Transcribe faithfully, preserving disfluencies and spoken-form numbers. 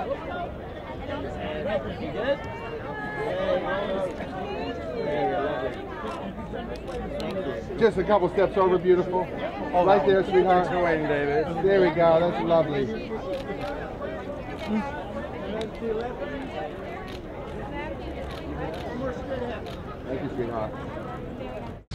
You good? Just a couple steps over, beautiful. Oh, right there, sweetheart. Thanks for waiting, David. There we go. That's lovely. Thank you, sweetheart.